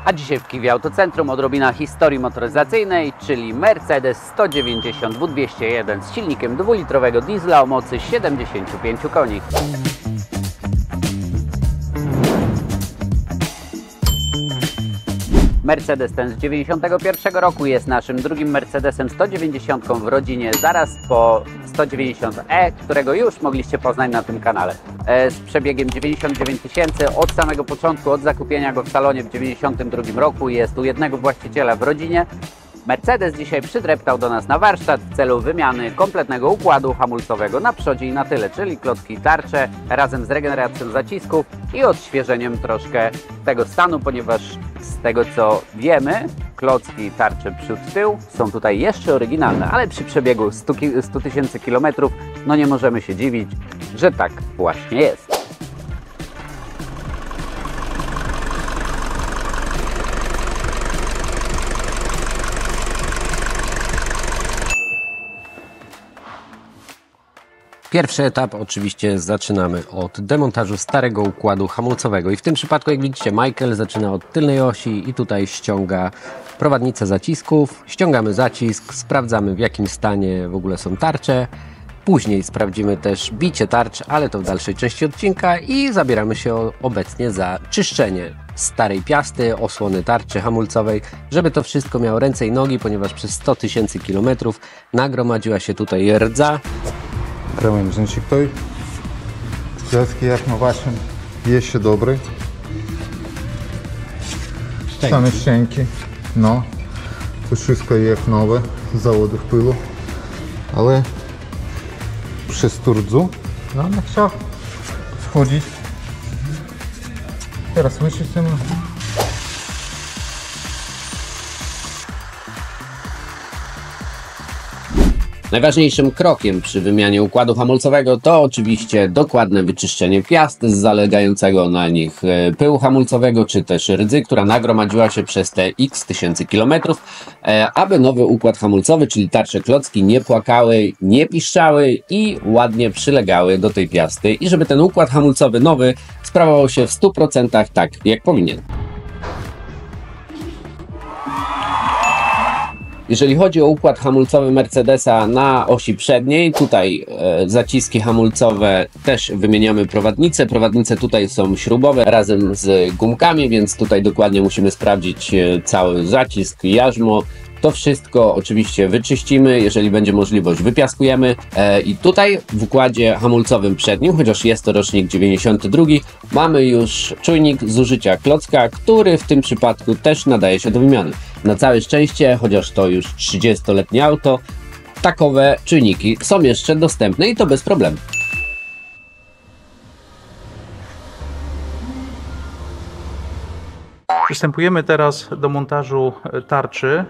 A dzisiaj w Kiwie Autocentrum odrobina historii motoryzacyjnej, czyli Mercedes 190 W201 z silnikiem 2-litrowego diesla o mocy 75 koni. Mercedes ten z 91 roku jest naszym drugim Mercedesem 190 w rodzinie, zaraz po 190e, którego już mogliście poznać na tym kanale. Z przebiegiem 99 tysięcy, od samego początku, od zakupienia go w salonie w 92 roku, jest u jednego właściciela w rodzinie. Mercedes dzisiaj przydreptał do nas na warsztat w celu wymiany kompletnego układu hamulcowego na przodzie i na tyle, czyli klocki, tarcze razem z regeneracją zacisków i odświeżeniem troszkę tego stanu, ponieważ z tego co wiemy, klocki, tarcze przód, tył są tutaj jeszcze oryginalne, ale przy przebiegu 100 tysięcy kilometrów no nie możemy się dziwić, że tak właśnie jest. Pierwszy etap oczywiście zaczynamy od demontażu starego układu hamulcowego i w tym przypadku, jak widzicie, Michael zaczyna od tylnej osi i tutaj ściąga prowadnicę zacisków. Ściągamy zacisk, sprawdzamy w jakim stanie w ogóle są tarcze. Później sprawdzimy też bicie tarcz, ale to w dalszej części odcinka i zabieramy się obecnie za czyszczenie starej piasty, osłony tarczy hamulcowej, żeby to wszystko miało ręce i nogi, ponieważ przez 100 tysięcy kilometrów nagromadziła się tutaj rdza. Krawężnik той. Wszystkie jak na waszym jest dobry. Same szczęki. No. To wszystko jak nowe z zawodów pyłu. Ale przez turdzu no on chciał wchodzić. Teraz wyczyścimy. Najważniejszym krokiem przy wymianie układu hamulcowego to oczywiście dokładne wyczyszczenie piast z zalegającego na nich pyłu hamulcowego, czy też rdzy, która nagromadziła się przez te x tysięcy kilometrów, aby nowy układ hamulcowy, czyli tarcze, klocki nie płakały, nie piszczały i ładnie przylegały do tej piasty i żeby ten układ hamulcowy nowy sprawował się w 100% tak, jak powinien. Jeżeli chodzi o układ hamulcowy Mercedesa na osi przedniej, tutaj zaciski hamulcowe też wymieniamy prowadnice. Prowadnice tutaj są śrubowe razem z gumkami, więc tutaj dokładnie musimy sprawdzić cały zacisk, jarzmo. To wszystko oczywiście wyczyścimy, jeżeli będzie możliwość wypiaskujemy i tutaj w układzie hamulcowym przednim, chociaż jest to rocznik 92, mamy już czujnik zużycia klocka, który w tym przypadku też nadaje się do wymiany. Na całe szczęście, chociaż to już 30-letnie auto, takowe czujniki są jeszcze dostępne i to bez problemu. Przystępujemy teraz do montażu tarczy.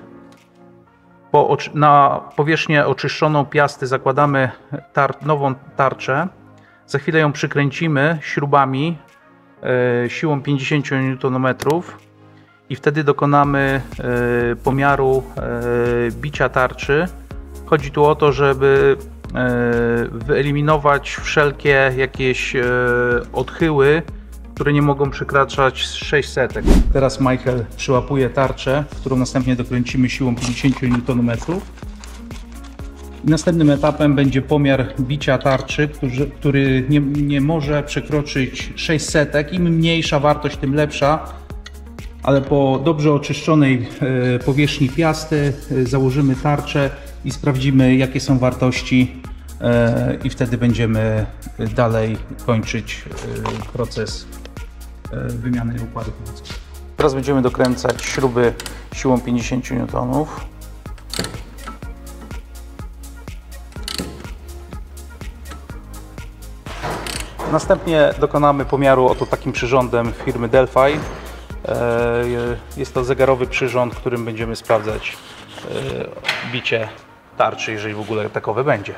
Na powierzchnię oczyszczoną piasty zakładamy nową tarczę. Za chwilę ją przykręcimy śrubami siłą 50 Nm i wtedy dokonamy pomiaru bicia tarczy. Chodzi tu o to, żeby wyeliminować wszelkie jakieś odchyły, które nie mogą przekraczać 600. Teraz Michael przyłapuje tarczę, którą następnie dokręcimy siłą 50 Nm. Następnym etapem będzie pomiar bicia tarczy, który nie może przekroczyć 600. Im mniejsza wartość, tym lepsza. Ale po dobrze oczyszczonej powierzchni piasty założymy tarczę i sprawdzimy, jakie są wartości i wtedy będziemy dalej kończyć proces wymiany układu hamulcowego. Teraz będziemy dokręcać śruby siłą 50 N. Następnie dokonamy pomiaru oto takim przyrządem firmy Delphi. Jest to zegarowy przyrząd, którym będziemy sprawdzać bicie tarczy, jeżeli w ogóle takowe będzie.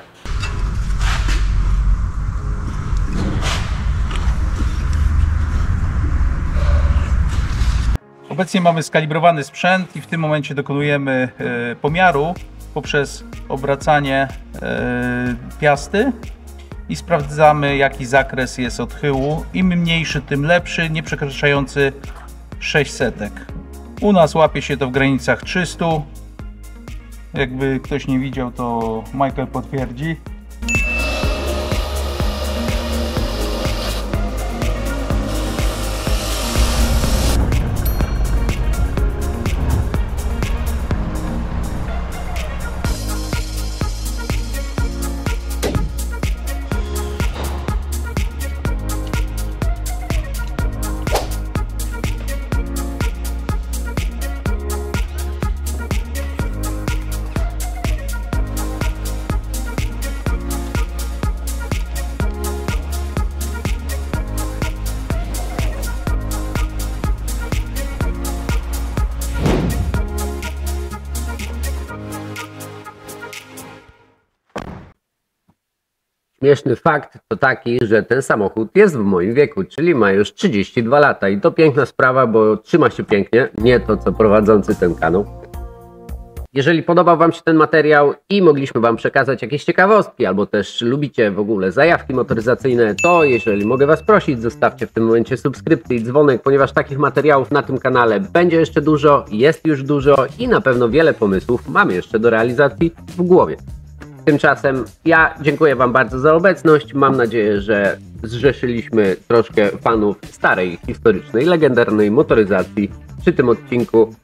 Obecnie mamy skalibrowany sprzęt i w tym momencie dokonujemy pomiaru poprzez obracanie piasty i sprawdzamy, jaki zakres jest odchyłu. Im mniejszy, tym lepszy, nie przekraczający 600. U nas łapie się to w granicach 300. Jakby ktoś nie widział, to Michael potwierdzi. Śmieszny fakt to taki, że ten samochód jest w moim wieku, czyli ma już 32 lata i to piękna sprawa, bo trzyma się pięknie, nie to co prowadzący ten kanał. Jeżeli podobał Wam się ten materiał i mogliśmy Wam przekazać jakieś ciekawostki, albo też lubicie w ogóle zajawki motoryzacyjne, to jeżeli mogę Was prosić, zostawcie w tym momencie subskrypcję i dzwonek, ponieważ takich materiałów na tym kanale będzie jeszcze dużo, jest już dużo i na pewno wiele pomysłów mamy jeszcze do realizacji w głowie. Tymczasem ja dziękuję Wam bardzo za obecność. Mam nadzieję, że zrzeszyliśmy troszkę fanów starej, historycznej, legendarnej motoryzacji przy tym odcinku.